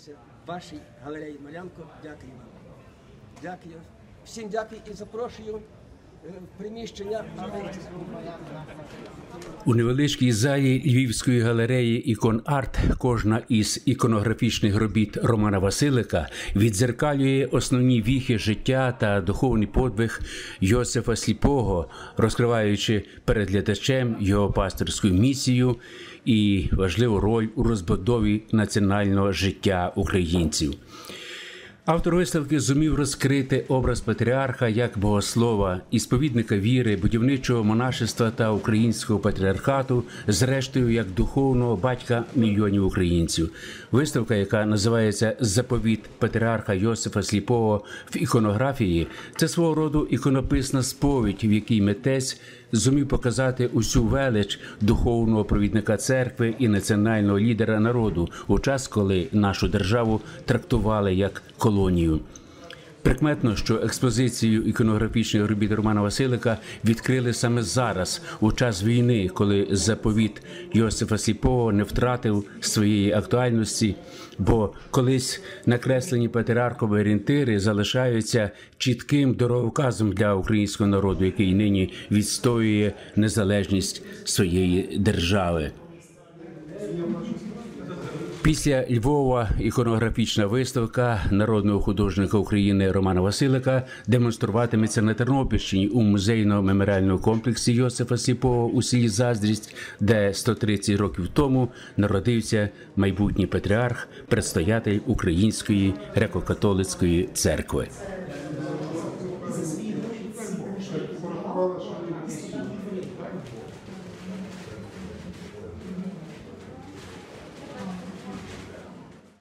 представитися вашій галереї Малянко. Дякую вам. Дякую. Всім дякую і запрошую в приміщення. У невеличкій залі Львівської галереї «Ікон-Арт» кожна із іконографічних робіт Романа Василика віддзеркалює основні віхи життя та духовний подвиг Йосифа Сліпого, розкриваючи перед глядачем його пасторську місію і важливу роль у розбудові національного життя українців. Автор виставки зумів розкрити образ патріарха як богослова, ісповідника віри, будівничого монашества та українського патріархату, зрештою як духовного батька мільйонів українців. Виставка, яка називається «Заповіт патріарха Йосифа Сліпого в іконографії» – це свого роду іконописна сповідь, в якій митець зумів показати усю велич духовного провідника церкви і національного лідера народу у час, коли нашу державу трактували як колонію. Прикметно, що експозицію іконографічних робіт Романа Василика відкрили саме зараз, у час війни, коли заповіт Йосифа Сліпого не втратив своєї актуальності, бо колись накреслені патріархові орієнтири залишаються чітким дороговказом для українського народу, який нині відстоює незалежність своєї держави. Після Львова іконографічна виставка народного художника України Романа Василика демонструватиметься на Тернопільщині у музейно-меморіальному комплексі Йосифа Сліпого у селі Заздрість, де 130 років тому народився майбутній патріарх, предстоятель Української греко-католицької церкви.